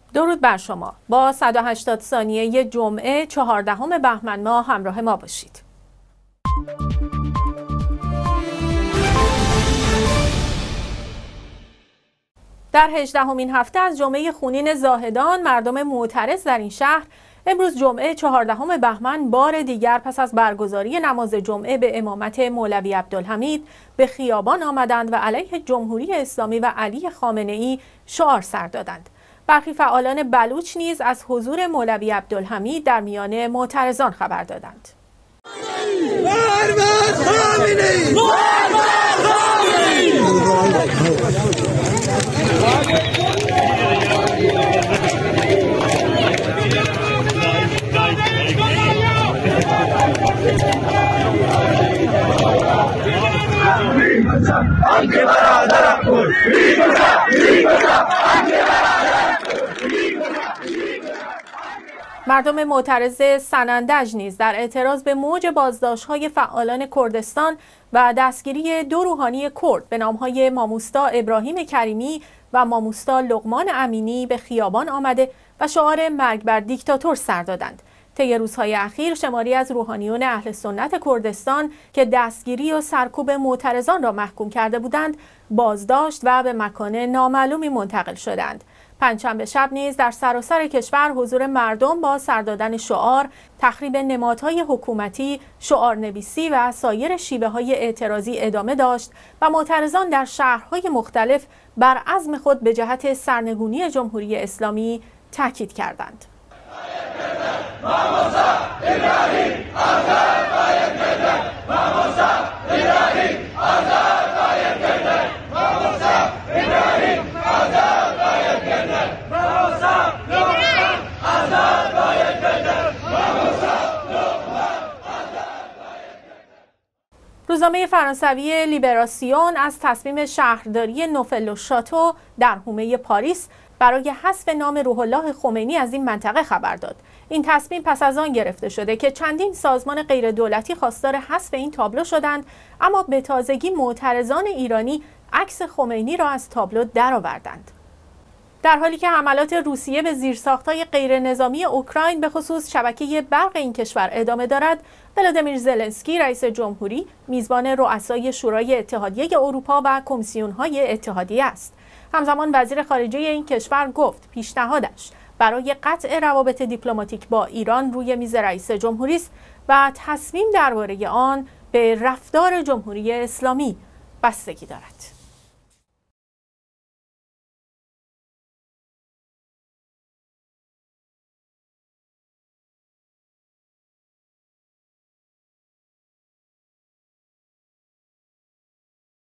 درود بر شما. با 180 ثانیه جمعه 14 بهمن ماه همراه ما باشید. در 18مین هفته از جمعه خونین زاهدان، مردم معترض در این شهر امروز جمعه 14 بهمن بار دیگر پس از برگزاری نماز جمعه به امامت مولوی عبدالحمید به خیابان آمدند و علیه جمهوری اسلامی و علی خامنه‌ای شعار سر دادند. برخی فعالان بلوچ نیز از حضور مولوی عبدالحمید در میان معترضان خبر دادند. مردم معترض سنندج نیز در اعتراض به موج بازداشت‌های فعالان کردستان و دستگیری دو روحانی کرد به نام‌های ماموستا ابراهیم کریمی و ماموستا لقمان امینی به خیابان آمده و شعار مرگ بر دیکتاتور سر دادند. طی روزهای اخیر شماری از روحانیون اهل سنت کردستان که دستگیری و سرکوب معترضان را محکوم کرده بودند، بازداشت و به مکان نامعلومی منتقل شدند. پنجشنبه شب نیز در سراسر کشور حضور مردم با سر دادن شعار، تخریب نمادهای حکومتی، شعارنویسی و سایر شیوه‌های اعتراضی ادامه داشت و معترضان در شهرهای مختلف بر عزم خود به جهت سرنگونی جمهوری اسلامی تاکید کردند. روزنامه فرانسوی لیبراسیون از تصمیم شهرداری نوفل و شاتو در حومه پاریس برای حذف نام روح الله خمینی از این منطقه خبر داد. این تصمیم پس از آن گرفته شده که چندین سازمان غیردولتی خواستار حذف این تابلو شدند، اما به تازگی معترضان ایرانی عکس خمینی را از تابلو درآوردند. در حالی که حملات روسیه به زیرساخت‌های غیرنظامی اوکراین به خصوص شبکه برق این کشور ادامه دارد، ولادیمیر زلنسکی رئیس جمهوری میزبان رؤسای شورای اتحادیه اروپا و کمیسیون‌های اتحادیه است. همزمان وزیر خارجه این کشور گفت پیشنهادش برای قطع روابط دیپلماتیک با ایران روی میز رئیس جمهوری است و تصمیم درباره آن به رفتار جمهوری اسلامی بستگی دارد.